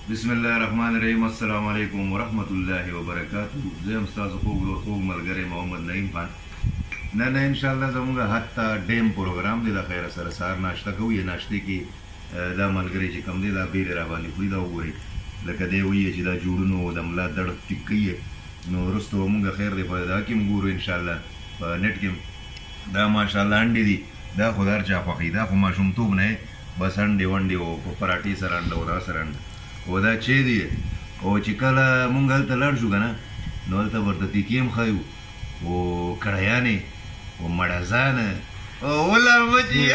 بسم الله الرحمن الرحیم. السلام علیکم ورحمۃ اللہ وبرکاتہ. زه یم ستاسو خوږ ملګری محمد نعیم خان. نن ان شاء الله زموږ حتی ډیم پروګرام دی. د خیر سره سهار ناشته کوو. یې ناشتې کې دا ملګری چې کوم دی دا بیرې را باندې خوري. دا وګورئ لکه دی وایي چې دا جوړونه د ملا درد ټیک کوي. نو وروسته به مونږ خیر دی په دا کې هم ګورو انشاءالله په نیټ کې. دا ماشاءالله انډې دي. دا خو د هر چا خوښوي. دا خو ماشومتوب نه بس انډې وانډې و په پراټې سره انډه و دا سره انډه و دا چې دی. او چې کله مونږ هلته لاړ شو که نه نو هلته ورته تیکې هم ښایو و کړیانې و مړزانه ولا مچي.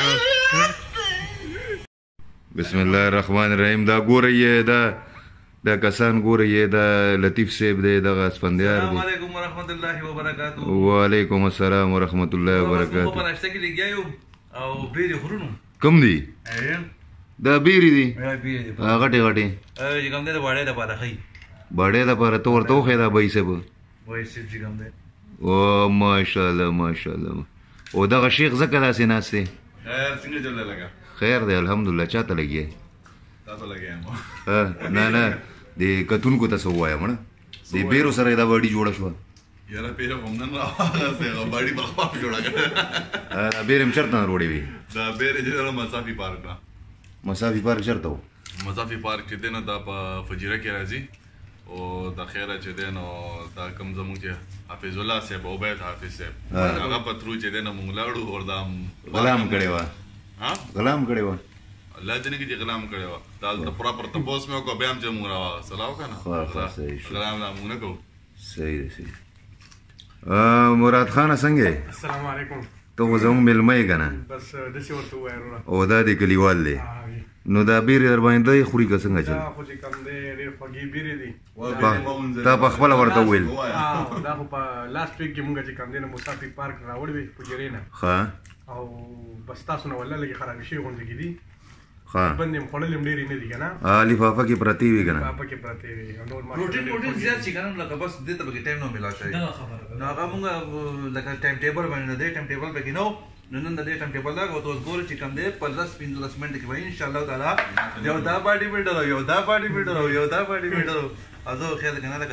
بسم الله الرحمن الرحیم. دا ګورئ دا کسان ګورئ دا لطیف صاحب دی دغه اسفندیار دی. السلام علیکم ورحمۃ اللہ وبرکاتہ. وعلیکم السلام ورحمۃ اللہ وبرکاتہ. په ناشته کې لګیا یو او بیرې خورونو. کوم دی؟ دا بیرې دي غټې غټې چې کوم دی د باړې دپاره ښایي. باړې دپاره ته ورته وښیې دا بهي صاحب وایي صاحب چې کوم دی. او ماشاءالله ماشاءالله. او دغه شیخ ځکه داسې ناست دی. خیر څنګه چل دی؟ لګه خیر دی الحمدلله. چاته لګیا تاسو لګیا یم؟ نه نه د کتونکو ته څه ووایم مړه. د بیرو سره دا باډي جوړه شوه. یاره پیره خو هم نن راواغستی باډي په خپله جوړه کړه. دا بیرې هم چېرته نه روړې وي؟ دا بیرې چې دی مصافي پارک نه. مصافي پارک چېرته و؟ مصافي پارک چې دی نو دا په فجیره کې راځي. او د خیره چې دی نو دا کوم زموږ چې حافظ الله صاحب عبید حافظ صاحب هغه په ترو چې دی نو موږ لاړو او دا غلام کړې وه. غلام کړې وه. الله دې نه کړي چې غلام کړی وه. دا هلته پراپر تپوس مې وکړو بیا هم چې موږ راواغستل او که نه غلام لا موږ نه کوو. صحیح دی صحیح. مراد خانه څنګه یې؟ السلام علیکم. ته خو زموږ میلمه یې که نه؟ بس داسې ورته ووایه وروره. او دا د کلیوال دی. نو دا بیرې در باندې دی خوري که څنګه چل؟ دا خو چې کوم دی ډېر خوږې بیرې دي. تا په خپله ورته وویل؟ دا خو په لاست ویک کې مونږ چې کوم دی نو مصافي پارک راوړی وې فجیرې نه. ښه. او بس تاسو نه والله لږې خرابې شوي غوندې کې دي. ښه. بندې هم خوړلې هم ډېرې نه دي که نه. لفافه کې پرتې وي که نه؟ لفافه کې پرتې وي. پروټین زیات شي که نه لکه بس دې ته پکې ټایم نه میلاو شوی. نو هغه مونږ لکه ټایم ټیبل باندې نه دی. ټایم ټیبل پکې نه و. نو نن د دې ټایم ټیبل دا او ته اوس ګورې چې کوم دی 15-15 منټ کې به انشاءالله تعالی یو دا باډي بلډر او یو دا باډي بلډر او یو دا باډي بلډر او زه خیر که نه لکه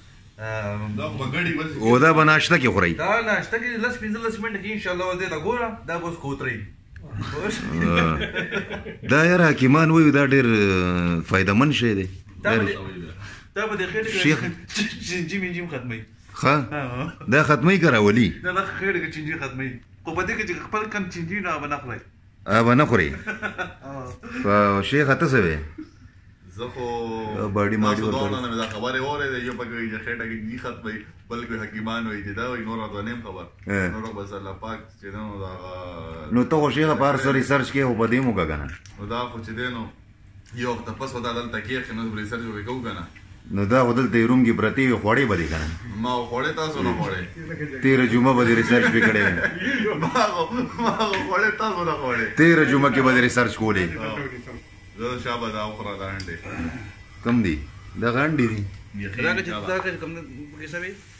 دغه او دا به ناشته کې خورئ؟ دا ناشته کې 10-15 منټ کې انشاءالله دې ته ګوره دا به اوس کوترئ. دا یاره حکیمان وایي دا ډېر فایدهمند شی دی. دا به د خېټې کې چینجي منجي هم ختموي. ښه دا ختموي که راولي؟ دا د خېټې کې چینجي ختموي. خو په دې کې چې خپل کم چینجي نه به نه خورئ. به نه خورئ؟ شیخه ته څه وې؟ زه خو باډي ماډي تاسو دواړو نه مې دا خبرې واورېدې. یو پکې وایي چې خېټه کې چینجي ختموي بل کوي حکیمان وایي چې دا وایي نور راته نه یم خبر. نور بس الله پاک چې دی نو دا نو ته خو شیخه په هر څه ریسرچ کې خو په دې مو که که نه؟ نو دا خو چې دی نو یو وخت تپس خو دا دلته کېښې نو ریسرچ به کوو که نه. نو دا خو دلته روم کې پرتې وي خوړې به دي که نه؟ ما خوړې تاسو نه خوړې. تېره جمعه به دې ریسرچ پې کړی وي. ما خو خوړې تاسو نه خوړې. تېره جمعه کې به دې ریسرچ کولې. زه شابه دا وخوره دا انډې. کم دي؟ دغه انډې دي. دا که چې کوم کیسه وي